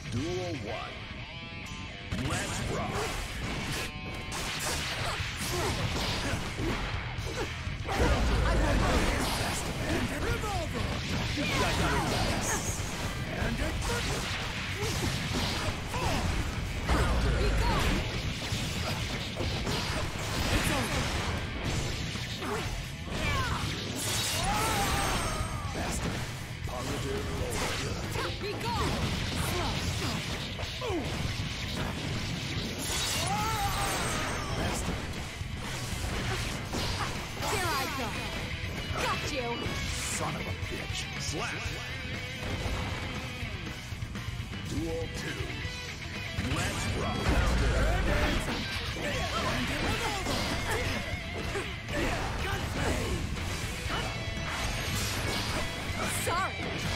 Duel 1. Let's rock! I will fast and revolver! You got your ass! And it be gone! It's over! Faster! Positive low. Be gone! Faster! Here I go! Got you! Son of a bitch! Slap! Duel 2. Let's rock! Sorry!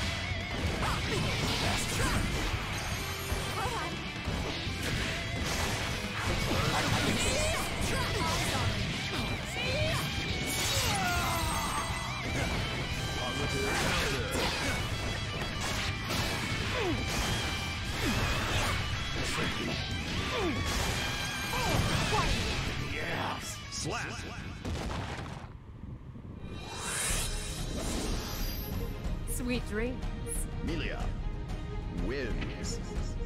Yes! Slap! Sweet dreams. Millia wins.